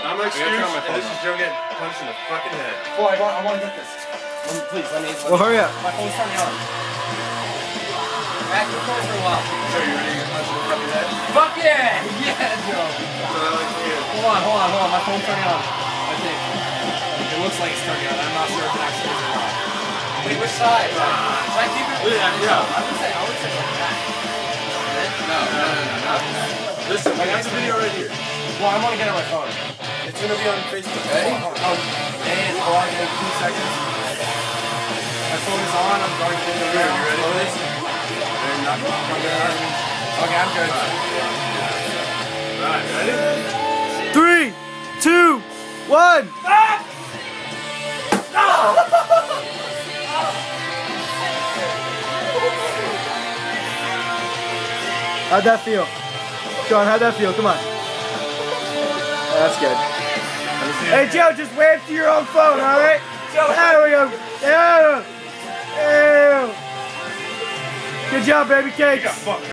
I'm an excuse, and this is Joe getting punched in the fucking head. Boy, I want to get this. Please, let me. Well, hurry up. My phone's turning on. Back to the phone for a while. So you ready to get punched in the fucking head? Fuck yeah! Yeah, Joe. That's what I like to hear. Hold on. My phone's turning on. I think. It looks like it's turning on. I'm not sure if it actually is or not. Wait, which side? Should I keep it? Yeah. I would say like that. No. Listen, I got the video right here. Well, I want to get it on my phone. It's gonna be on Facebook. Hey? And hold on, like 2 seconds. My phone is on. I'm going to the You ready for this? Okay, I'm good. Alright, ready? 3, 2, 1. How'd that feel? Sean, how'd that feel? Come on. Oh, that's good. Hey, Joe, just wave to your own phone, alright? There we go. Ew. Good job, baby cakes.